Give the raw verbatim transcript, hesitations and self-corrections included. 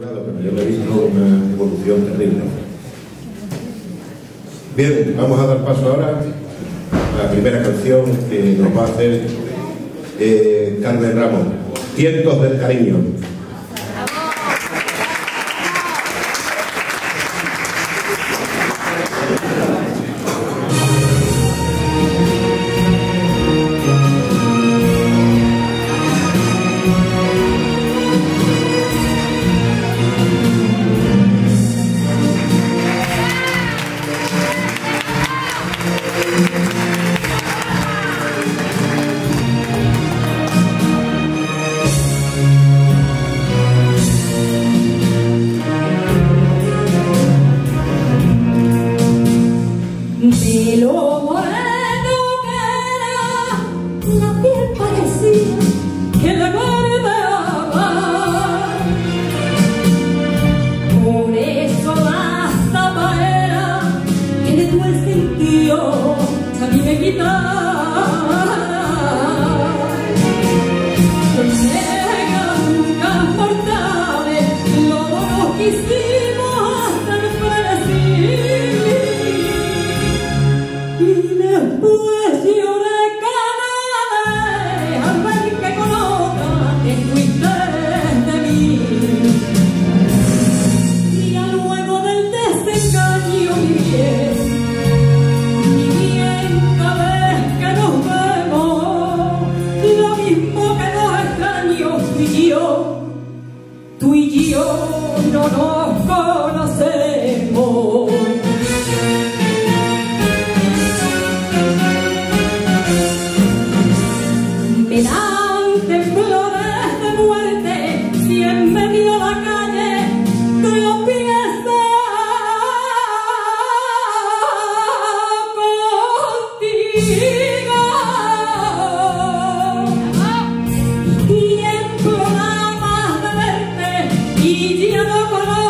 pero yo le he visto una evolución terrible. Bien, vamos a dar paso ahora a la primera canción que nos va a hacer eh, Carmen Ramos, Cientos del Cariño. De lo moreno que era, la piel parecía que la guardaba. Por eso la zapaera que de tu el sentido a mí me quitaba. Con negas nunca mortales, lo quisimos hacer frenesí. Y después lloré canales al ver que con otra te fuiste de mí. Y ya luego del desengaño mi bien, mi bien cada vez que nos vemos, lo mismo que nos extraño tú y yo, tú y yo no nos conocemos. Me dan temblores de muerte si en medio de la calle tropiezo contigo. Tiemblo nada más de verte y ya no conozco